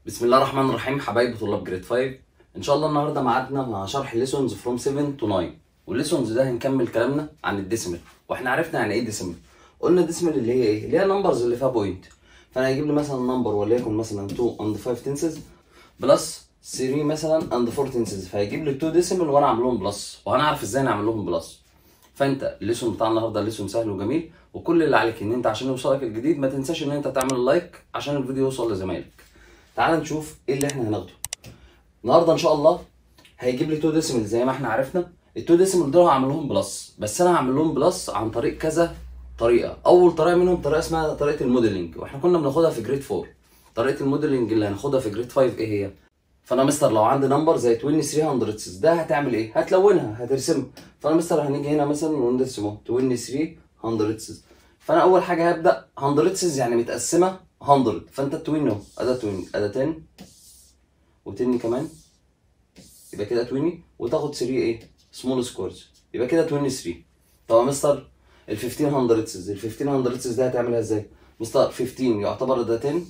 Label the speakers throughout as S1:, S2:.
S1: بسم الله الرحمن الرحيم. حبايبي طلاب جريد 5، ان شاء الله النهارده ميعادنا مع شرح ليسونز فروم 7 to 9. والليسونز ده هنكمل كلامنا عن الديسيمال، واحنا عرفنا يعني ايه ديسيمال. قلنا الديسيمال اللي هي ايه؟ اللي هي النمبرز اللي فيها بوينت. فانا هيجيب لي مثلا نمبر وليكن مثلا 2 and 5 tenses بلس 3 مثلا and 4 tenses، فهيجيب لي 2 ديسيمال وانا اعمل لهم بلس، وهنعرف ازاي نعمل لهم بلس. فانت الليسون بتاع النهارده الليسون سهل وجميل، وكل اللي عليك ان انت عشان يوصلك الجديد ما تنساش ان انت تعمل لايك عشان الفيديو يوصل لزمايلك. تعال نشوف ايه اللي احنا هناخده النهارده. ان شاء الله هيجيب لي 2 ديسيمال زي ما احنا عرفنا. ال 2 ديسيمال دول هعمل لهم بلس، بس انا هعمل لهم بلس عن طريق كذا طريقه. اول طريقه منهم طريقه اسمها طريقه الموديلنج، واحنا كنا بناخدها في جريد 4. طريقه الموديلنج اللي هناخدها في جريد 5 ايه هي؟ فانا مستر لو عندي نمبر زي 2300 ده هتعمل ايه؟ هتلونها، هترسمها. فانا مستر هنيجي هنا مثلا ونرسمه 2300. فانا اول حاجه هبدا 100 يعني متقسمه 100، فانت 20 اهو، اداه 20 اداه 10 و10 كمان، يبقى كده 20، وتاخد 3 ايه؟ سمول سكورز، يبقى كده 23. طب يا مستر ال 1500 ده هتعملها ازاي؟ مستر 15 يعتبر ده 10،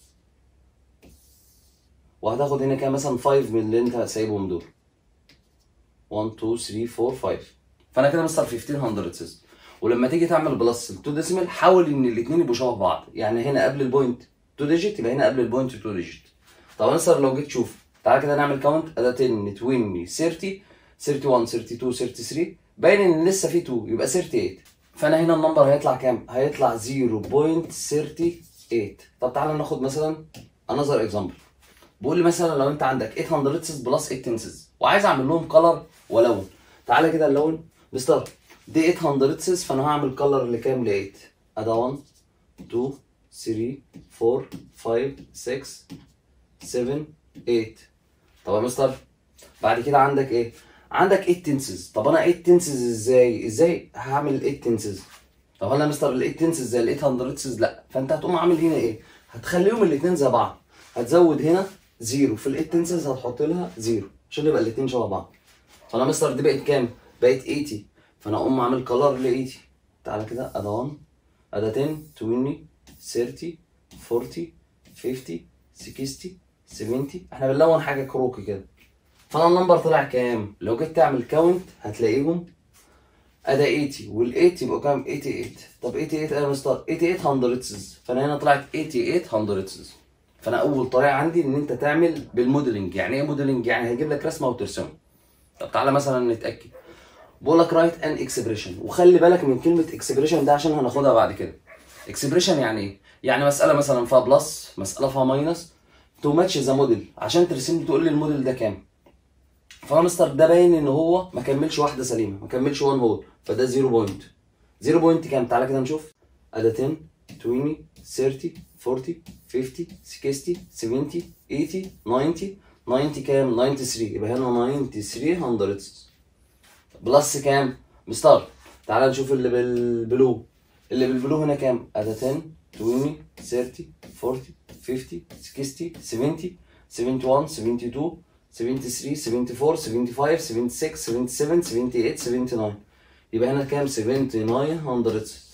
S1: وهتاخد هنا كده مثلا 5 من اللي انت سايبهم دول، 1 2 3 4 5. فانا كده مستر 1500. ولما تيجي تعمل بلس ال 2 ديسيمال حاول ان الاثنين يبقوا شبه بعض، يعني هنا قبل البوينت 2 ديجيت يبقى هنا قبل البوينت 2 ديجيت. طب مستر لو جيت تشوف، تعالى كده نعمل كاونت، اداه 10 20 30 31 32 33، باين ان لسه في 2 يبقى 38. فانا هنا النمبر هيطلع كام؟ هيطلع 0.38. طب تعالى ناخد مثلا انذر اكزامبل. بقول لي مثلا لو انت عندك 800 بلس 8 تنسز وعايز اعمل لهم كلر ولون، تعالى كده نلون. مستر دي 800 فانا هعمل كلر لكام؟ ل 8. ادا 1 2 3 4 5 6 7 8. طب يا مستر بعد كده عندك ايه؟ عندك 8 تنسز. طب انا 8 تنسز ازاي هعمل 8 تنسز؟ طب انا يا مستر ال 8 تنسز زي ال 800 لا، فانت هتقوم عامل هنا ايه؟ هتخليهم الاثنين زي بعض، هتزود هنا زيرو في ال 8 تنسز، هتحط لها زيرو عشان يبقى الاثنين شبه بعض. فانا مستر دي بقت كام؟ بقت 80، فانا اقوم عامل كلر ل 80. تعالى كده ادا 1 ادا 10 20 30 40 50 60 70. احنا بنلون حاجه كروكي كده. فانا النمبر طلع كام؟ لو جيت تعمل كاونت هتلاقيهم ادا 80 وال 8 يبقوا كام؟ 88. طب 88 ايه يا مستر؟ 88 هندرتسز، فانا هنا طلعت 88 هندرتسز. فانا اول طريقه عندي ان انت تعمل بالموديلنج. يعني ايه موديلنج؟ يعني هيجيب لك رسمه وترسمها. طب تعالى مثلا نتاكد. بقول لك رايت ان اكسبريشن، وخلي بالك من كلمه اكسبريشن ده عشان هناخدها بعد كده. اكسبريشن يعني ايه؟ يعني مساله مثلا فيها بلس، مساله فيها ماينس، تو ماتش ذا موديل، عشان ترسم لي تقول لي الموديل ده كام. فانا مستر ده باين ان هو ما كملش واحده سليمه، ما كملش 1 هول، فده 0 بوينت. 0 بوينت كام؟ تعالى كده نشوف. ادي 10 20 30 40 50 60 70 80 90. 90 كام؟ 93، يبقى هنا 93 هندرتس. بلس كام؟ مستر تعالى نشوف اللي بالبلو. اللي بالبلو هنا كام؟ ادي 10 20 30 40 50 60 70 71 72 73 74 75 76 77 78 79. يبقى هنا كام؟ 79 هندرتس.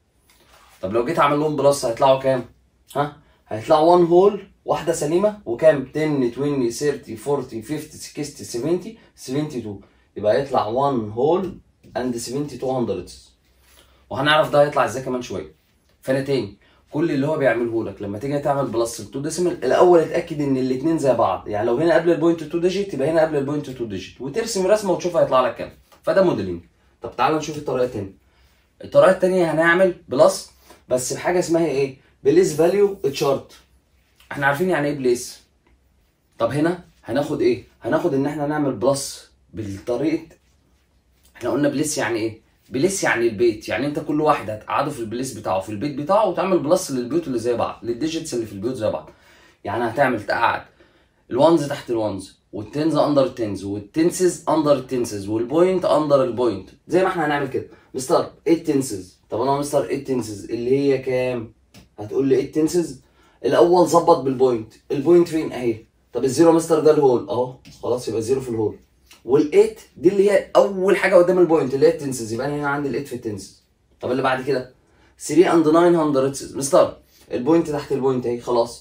S1: طب لو جيت اعمل لهم بلس هيطلعوا كام؟ ها؟ هيطلعوا 1 هول واحده سليمه، وكام؟ 10 20 30 40 50 60 70 72. يبقى هيطلع 1 هول اند 72 هندرتس. وهنعرف ده هيطلع ازاي كمان شويه. فانا تاني كل اللي هو بيعمله لك لما تيجي تعمل بلس 2 ديسيمال، الاول اتاكد ان الاثنين زي بعض. يعني لو هنا قبل البوينت 2 ديجيت يبقى هنا قبل البوينت 2 ديجيت، وترسم رسمه وتشوف هيطلع لك كام. فده موديلنج. طب تعالى نشوف الطريقه الثانيه. الطريقه الثانيه هنعمل بلس بس بحاجه اسمها ايه؟ بليس فاليو تشارت. احنا عارفين يعني ايه بليس. طب هنا هناخد ايه؟ هناخد ان احنا نعمل بلس بالطريقه. احنا قلنا بليس يعني ايه؟ بليس يعني البيت، يعني انت كل واحد هتقعده في البليس بتاعه في البيت بتاعه، وتعمل بلس للبيوت اللي زي بعض، للديجيتس اللي في البيوت زي بعض. يعني هتعمل تقعد الوانز تحت الوانز، والتنز اندر التنز، والتنسز اندر التنسز، والبوينت اندر البوينت، زي ما احنا هنعمل كده. مستر 8 تنسز. طب انا مستر 8 تنسز اللي هي كام؟ هتقول لي 8 تنسز الاول ظبط بالبوينت. البوينت فين؟ اهي. طب الزيرو مستر ده الهول اهو، خلاص يبقى الزيرو في الهول. وال8 دي اللي هي اول حاجه قدام البوينت اللي هي التنسز، يبقى انا هنا عندي ال8 في التنسز. طب اللي بعد كده 3 اند 9 هندرتسز. مستر البوينت تحت البوينت اهي، خلاص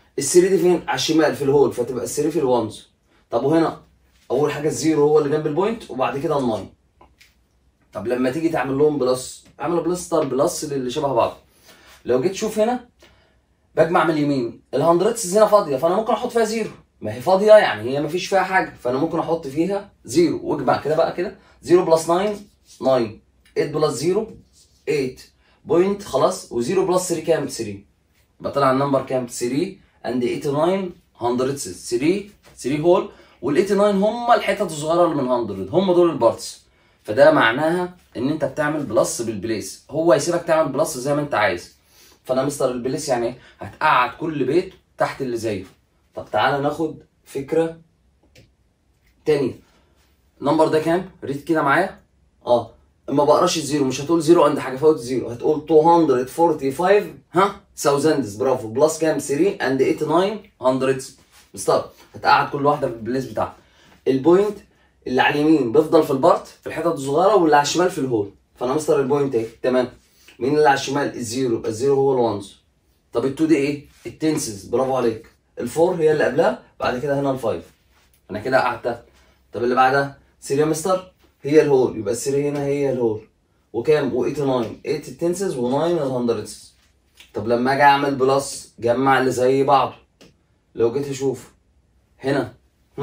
S1: ال 3 دي فين؟ على الشمال في الهول، فتبقى ال 3 في الوانز. طب وهنا اول حاجه الزيرو هو اللي جنب البوينت وبعد كده ال 9. طب لما تيجي تعمل لهم بلس، اعمل بلستر بلس اللي شبه بعض. لو جيت تشوف هنا بجمع من اليمين، الهندردز هنا فاضيه فانا ممكن احط فيها زيرو، ما هي فاضيه يعني هي ما فيش فيها حاجه، فانا ممكن احط فيها زيرو واجمع كده بقى كده. 0 بلس 9 9، 8 بلس 0 8 بوينت خلاص، و0 بلس 3 كام؟ 3. يبقى طلع النمبر كام؟ 3 اند 89 هندردز. 3 هول، وال 89 هم الحتت الصغيره اللي من 100، هم دول البارتس. فده معناها ان انت بتعمل بلس بالبليس، هو يسيبك تعمل بلس زي ما انت عايز. فانا مستر البليس يعني ايه؟ هتقعد كل بيت تحت اللي زيه. طب تعالى ناخد فكره تانية. النمبر ده كام؟ ريد كده معايا. اما بقراش الزيرو، مش هتقول زيرو عند حاجه فوت الزيرو، هتقول 245 ثاوزندز. برافو. بلس كام؟ 3 اند 89 هندردز. مستر هتقعد كل واحده في البليس بتاعها. البوينت اللي على اليمين بيفضل في البارت في الحتت الصغيره، واللي على الشمال في الهول. فانا مستر البوينت اهي تمام. مين اللي على الشمال؟ الزيرو. الزيرو هو الوانز. طب ال2 دي ايه؟ التنسز. برافو عليك. ال4 هي اللي قبلها، بعد كده هنا ال5. انا كده قعدتها. طب اللي بعدها 3 يا مستر هي الهول، يبقى ال3 هنا هي الهول. وكام؟ و89 8 التنسز و9 الهندردز. طب لما اجي اعمل بلس جمع اللي زي بعض. لو جيت اشوف هنا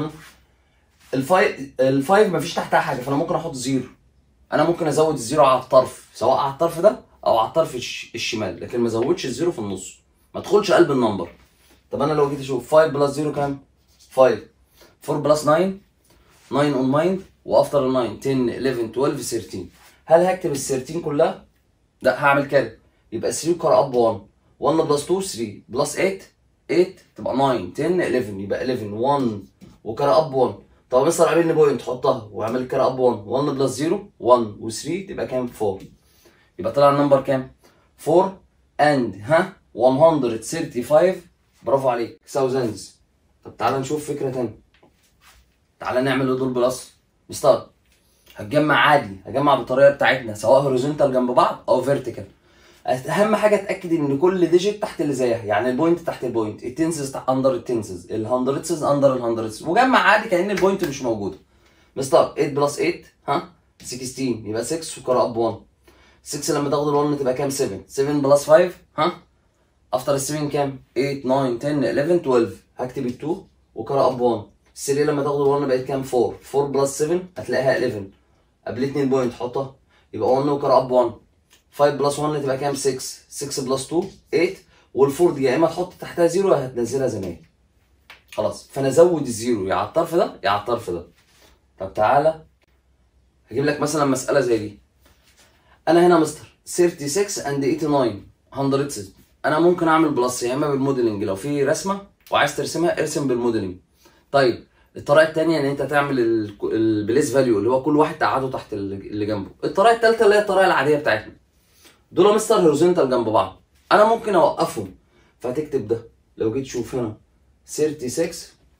S1: ال5 مفيش تحتها حاجه، فانا ممكن احط زيرو. انا ممكن ازود الزيرو على الطرف، سواء على الطرف ده او على الطرف الشمال، لكن ما ازودش الزيرو في النص، ما ادخلش قلب النمبر. طب انا لو جيت اشوف 5 بلس 0 كام؟ 5. 4 بلس 9 9 اون مايند، وافتر ال 9 10 11 12 13. هل هكتب ال 13 كلها؟ لا، هعمل كده. يبقى 3 كار اب 1. 1 بلس 2 3 بلس 8 8 تبقى 9 10 11، يبقى 11 1 وكار اب 1. طب مستر قابلني بوينت حطها واعمل كار اب 1. 1 بلس 0 1 و3 تبقى كام؟ 4. يبقى طلع النمبر كام؟ 4 اند 135. برافو عليك. ثاوزندز. طب تعالى نشوف فكره ثانيه. تعالى نعمل دول بلس. مستر هتجمع عادي، هجمع بالطريقه بتاعتنا، سواء هوريزونتال جنب بعض او فيرتيكال. اهم حاجه اتاكد ان كل ديجيت تحت اللي زيها، يعني البوينت تحت البوينت، التنسز اندر التنسز، الهندردز اندر الهندردز، وجمع عادي كأن البوينت مش موجوده. مستر 8 بلس 8 16، يبقى 6 وكار اب 1. 6 لما تاخد ال1 تبقى كام؟ 7. 7 بلس 5 افتر ال 7 كام؟ 8 9 10 11 12. هكتب ال2 وكار اب 1. 3 لما تاخد ال1 بقت كام؟ 4. 4 بلس 7 هتلاقيها 11. قابلتني البوينت حطها، يبقى 1 وكار اب 1. 5 بلس 1 تبقى كام؟ 6. 6 بلس 2 8. وال4 دي يا اما تحط تحتها 0 يا هتنزلها زي ما هي. خلاص، فانا ازود الزيرو يا على الطرف ده يا على الطرف ده. طب تعالى هجيب لك مثلا مساله زي دي. انا هنا مستر 36 اند 89 هندردز. انا ممكن اعمل بلس يا اما بالموديلنج، لو في رسمه وعايز ترسمها ارسم بالموديلنج. طيب الطريقه الثانيه ان انت تعمل البليس فاليو، اللي هو كل واحد تقعده تحت اللي جنبه. الطريقه الثالثه اللي هي الطريقه العاديه بتاعتنا. دول مستر هوريزونتال جنب بعض، انا ممكن اوقفهم. فهتكتب ده. لو جيت تشوف هنا 36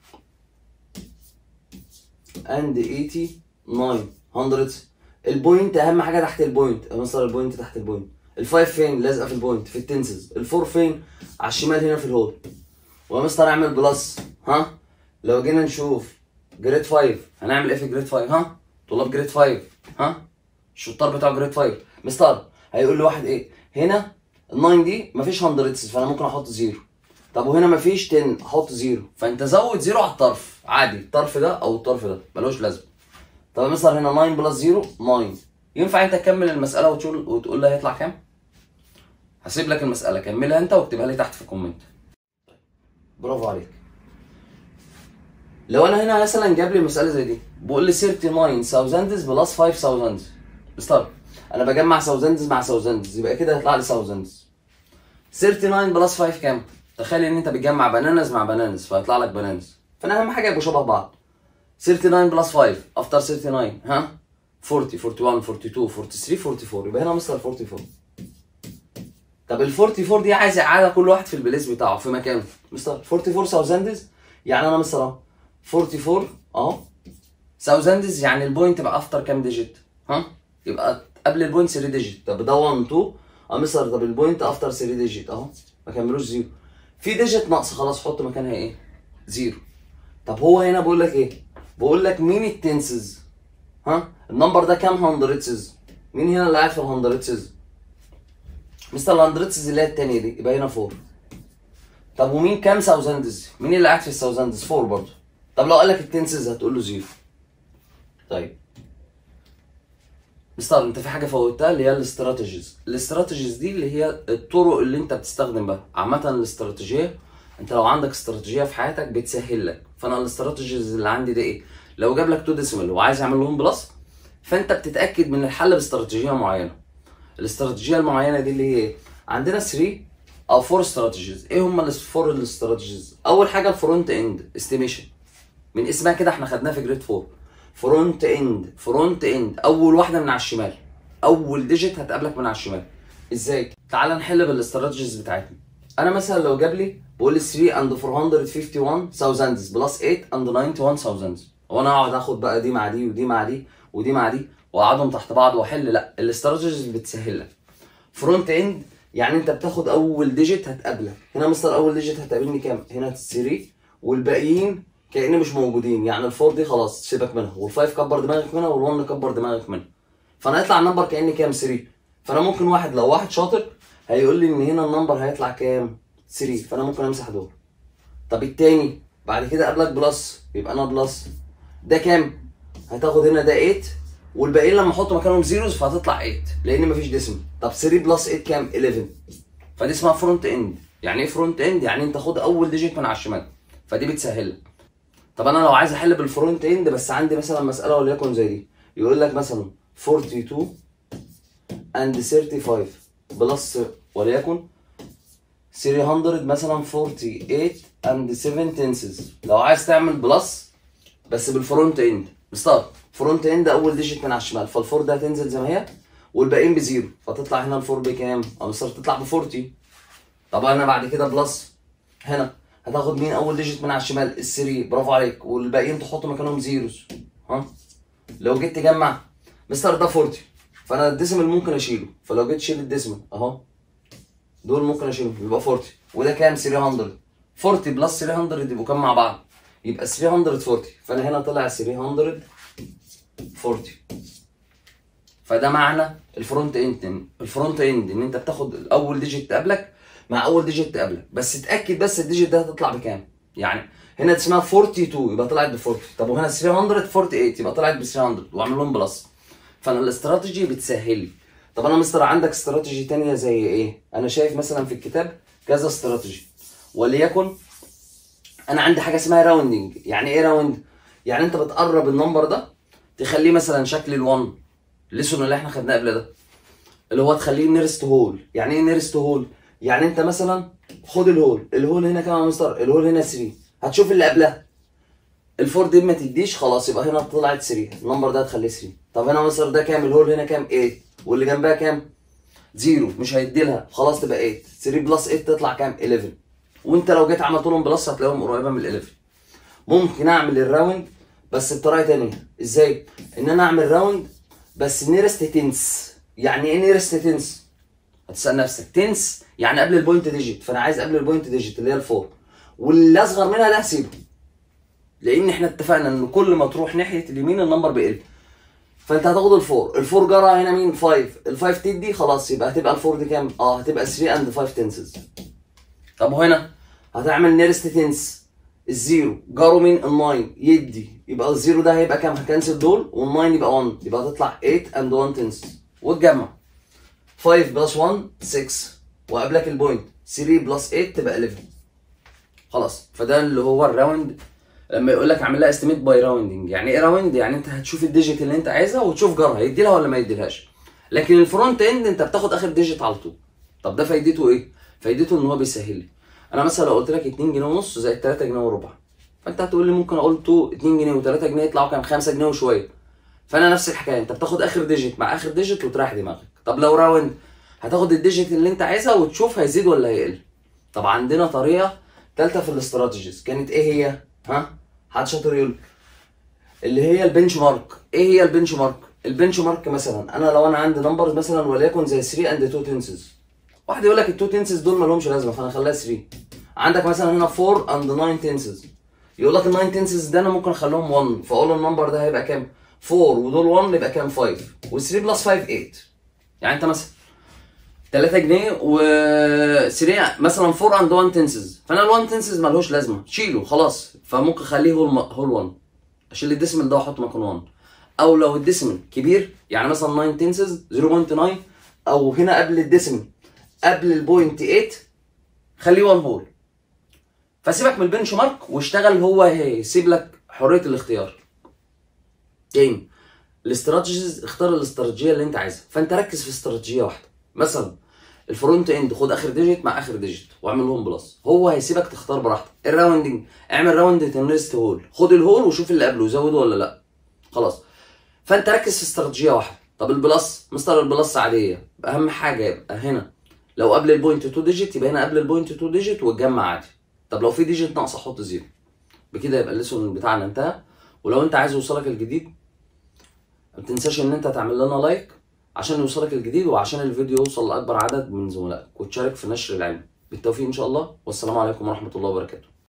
S1: اند 89 هندردز. البوينت اهم حاجه تحت البوينت. مستر البوينت تحت البوينت. ال5 فين؟ لازقه في البوينت في التنسز. ال4 فين؟ على الشمال هنا في الهول. ومستر اعمل بلس. لو جينا نشوف جريد 5 هنعمل ايه في جريد 5؟ طلاب جريد 5 الشطار بتاع جريد 5. مستر هيقول لواحد ايه؟ هنا ال9 دي مفيش هندردز، فانا ممكن احط 0. طب وهنا مفيش 10 احط 0. فانت زود 0 على الطرف عادي، الطرف ده او الطرف ده ملوش لازمه. طب يا مستر هنا 9 بلس 0 9. ينفع انت تكمل المساله وتقول لي هيطلع كام؟ هسيب لك المساله كملها انت واكتبها لي تحت في الكومنت. برافو عليك. لو انا هنا مثلا جاب لي مساله زي دي، بقول لي 39 ثاوزندز بلس 5 ثاوزندز. مستر انا بجمع ثاوزندز مع ثاوزندز، يبقى كده هيطلع لي ثاوزندز. 39 بلس 5 كام؟ تخيل ان انت بتجمع بنانز مع بنانز فهيطلع لك بنانز، فانا اهم حاجه يبقوا شبه بعض. 39 بلس 5 افتر 39 40 41 42 43 44. يبقى هنا مستر 44. طب ال 44 دي عايز اعاده كل واحد في البليس بتاعه في مكانه. مستر 44 ثاوزندز، يعني انا مستر 44 ثاوزندز، يعني البوينت تبقى افتر كام ديجيت؟ يبقى قبل البوينت 3 ديجيت. طب ده 1 2 مستر. طب البوينت افتر 3 ديجيت اهو، ما كملوش 0. في ديجيت ناقصه خلاص حط مكانها ايه؟ زيرو. طب هو هنا بقول لك ايه؟ بقول لك مين التنسز؟ ها؟ النمبر ده كام هندردسز؟ مين هنا اللي قاعد في الهندردسز؟ مستر الهندردسز اللي هي التانية دي يبقى هنا 4. طب ومين كام ثاوزندز؟ مين اللي قاعد في الثاوزندز؟ 4 برضه. طب لو قال لك التنسز هتقول له 0. طيب مستر انت في حاجه فوتها اللي هي الاستراتيجيز دي اللي هي الطرق اللي انت بتستخدم بها. عامه الاستراتيجيه انت لو عندك استراتيجيه في حياتك بتسهل لك. فانا الاستراتيجيز اللي عندي ده ايه؟ لو جاب لك 2 ديسيمال وعايز يعمل لهم بلس فانت بتتاكد من الحل باستراتيجيه معينه. الاستراتيجيه المعينه دي اللي هي ايه؟ عندنا 3 او 4 استراتيجيز. ايه هم الفور الاستراتيجيز؟ اول حاجه الفرونت اند استيميشن، من اسمها كده احنا خدناها في جريد 4. فرونت اند اول واحده من على الشمال، اول ديجيت هتقابلك من على الشمال. ازاي؟ تعال نحل بالاستراتيجيز بتاعتنا. انا مثلا لو جاب لي بقول لي 3 and 451 thousands بلس 8 and 91 thousands، هو انا هقعد اخد بقى دي مع دي ودي مع دي ودي مع دي واقعدهم تحت بعض واحل؟ لا، الاستراتيجيز بتسهل لك. فرونت اند يعني انت بتاخد اول ديجيت هتقابلك. هنا مستر اول ديجيت هتقابلني كام؟ هنا 3 والباقيين كأن مش موجودين. يعني الفور دي خلاص سيبك منها، والفايف كبر دماغك منها، والون كبر دماغك منها. فانا هيطلع النمبر كأني كام؟ 3. فانا ممكن لو واحد شاطر هيقول لي ان هنا النمبر هيطلع كام؟ 3. فانا ممكن امسح دول. طب التاني بعد كده قابلك بلس، يبقى انا بلس ده كام؟ هتاخد هنا ده 8 والباقيين لما احط مكانهم زيروز فهتطلع 8 لان مفيش ديسيمال. طب 3 بلس 8 كام؟ 11. فدي اسمها فرونت اند. يعني ايه فرونت اند؟ يعني انت خد اول ديجيت من على الشمال، فدي بتسهل لك. طب انا لو عايز احل بالفرونت اند بس عندي مثلا مساله وليكن زي دي، يقول لك مثلا 42 and 35 بلس وليكن 300 مثلا 48 and 7 tenses. لو عايز تعمل بلس بس بالفرونت اند مستر، فرونت اند اول ديجيت من على الشمال، فالفور ده هتنزل زي ما هي والباقيين بزيرو، فتطلع هنا الفور بكام؟ او مستر تطلع ب 40. طب انا بعد كده بلس هنا هتاخد مين اول ديجيت من على الشمال؟ ال3، برافو عليك، والباقيين تحط مكانهم زيروز. ها لو جيت تجمع مستر ده 40، فانا الديسيمال ممكن اشيله، فلو جيت شيل الديسيمال اهو دول ممكن اشيلهم يبقى 40. وده كام؟ 300. 40 بلس 300 يبقوا كام مع بعض؟ يبقى 340. فانا هنا طلع 340. فده معنى الفرونت اند. الفرونت اند ان انت بتاخد اول ديجيت تقابلك مع اول ديجيت تقابلك، بس اتاكد بس الديجيت ده هتطلع بكام. يعني هنا اسمها 42 يبقى طلعت ب 40. طب وهنا 348 يبقى طلعت ب 300 واعمل لهم بلس. فانا الاستراتيجي بتسهل لي. طب انا مستر عندك استراتيجي ثانيه زي ايه؟ انا شايف مثلا في الكتاب كذا استراتيجي، وليكن انا عندي حاجه اسمها راوندنج. يعني ايه راوند؟ يعني انت بتقرب النمبر ده تخليه مثلا شكل ال1 الليسون اللي احنا خدناه قبل ده، اللي هو تخليه نيرست هول. يعني ايه نيرست هول؟ يعني انت مثلا خد الهول هنا كام يا مستر؟ الهول هنا 3، هتشوف اللي قبلها الفور دي ما تديش خلاص يبقى هنا طلعت 3، النمبر ده هتخليه 3. طب هنا مستر ده كام؟ الهول هنا كام؟ 8، واللي جنبها كام؟ 0، مش هيدي لها خلاص تبقى 8. 3 بلس 8 تطلع كام؟ 11. وانت لو جيت عملت لهم بلس هتلاقيهم قريبه من ال 11. ممكن اعمل الراوند بس بطريقه ثانيه. ازاي؟ ان انا اعمل راوند بس نيرست تنس. يعني ايه نيرست تنس؟ هتسال نفسك تنس يعني قبل البوينت ديجيت، فانا عايز قبل البوينت ديجيت اللي هي الفور، واللي اصغر منها ده هسيبه، لان احنا اتفقنا ان كل ما تروح ناحيه اليمين النمبر بيقل. فانت هتاخد الفور جرى هنا مين؟ 5، ال5 تدي خلاص يبقى هتبقى الفور دي كام؟ هتبقى 3 and 5 تنسز. طب وهنا هتعمل نيرست تنس، الزيرو جاروا مين؟ ال9 يدي، يبقى الزيرو ده هيبقى كام؟ هكنسل دول، وال9 يبقى 1، يبقى هتطلع 8 and 1 تنسز. وتجمع 5 بلس 1 6، وقبلك البوينت 3 بلس 8 تبقى 11. خلاص. فده اللي هو الراوند. لما يقول لك اعمل لها استيميت باي راوندنج، يعني ايه راوند؟ يعني انت هتشوف الديجيت اللي انت عايزها وتشوف جارها يدي لها ولا ما يديلهاش. لكن الفرونت اند انت بتاخد اخر ديجيت على طول. طب ده فايدته ايه؟ فايدته ان هو بيسهل لي. انا مثلا لو قلت لك 2 جنيه ونص زائد 3 جنيه وربع، فانت هتقول لي ممكن اقول 2 جنيه و3 جنيه يطلعوا كام؟ 5 جنيه وشويه. فانا نفس الحكايه، انت بتاخد اخر ديجيت مع اخر ديجيت وتريح دماغك. طب لو راوند هتاخد الديجيت اللي انت عايزها وتشوف هيزيد ولا هيقل. طب عندنا طريقه ثالثه في الاستراتيجيز، كانت ايه هي؟ حد شاطر يقول؟ اللي هي البنش مارك. ايه هي البنش مارك؟ البنش مارك مثلا انا لو انا عندي نمبرز مثلا وليكن زي 3 and 2 تنسز، واحد يقول لك ال2 تنسز دول ما لهمش لازمه فانا هخليها 3. عندك مثلا هنا 4 and 9 تنسز، يقول لك ال 9 تنسز ده انا ممكن اخليهم 1، فاقول النمبر ده هيبقى كام؟ 4 ودول 1 يبقى كام؟ 5 و3 بلس 5 8. يعني انت مثلا 3 جنيه و 3 مثلا 4 and 1 تنسز، فانا ال 1 تنسز مالهوش لازمه، شيله خلاص، فممكن اخليه هول 1، اشيل الديسمل ده واحط مكان 1. او لو الديسمل كبير يعني مثلا 9 تنسز 0.9، او هنا قبل الديسمل قبل البوينت 8 خليه 1 هول. فسيبك من البنش مارك واشتغل، هو هيسيب لك حريه الاختيار. تاني الاستراتيجيز، اختار الاستراتيجيه اللي انت عايزها، فانت ركز في استراتيجيه واحده. مثلا الفرونت اند خد اخر ديجيت مع اخر ديجيت واعمل لهم بلس، هو هيسيبك تختار براحتك. الراوندنج اعمل راوند تنرست هول، خد الهول وشوف اللي قبله زوده ولا لا، خلاص. فانت ركز في استراتيجيه واحده. طب البلس، مستر البلس عاديه، اهم حاجه يبقى هنا لو قبل البوينت 2 ديجيت يبقى هنا قبل البوينت 2 ديجيت وتجمع عادي. طب لو في ديجيت ناقصه حط زيرو. بكده يبقى الليسون بتاعنا انتهى. ولو انت عايز يوصلك الجديد ما تنساش ان انت تعمل لنا لايك عشان يوصلك الجديد، وعشان الفيديو يوصل لاكبر عدد من زملائك، وتشارك في نشر العلم. بالتوفيق ان شاء الله، والسلام عليكم ورحمه الله وبركاته.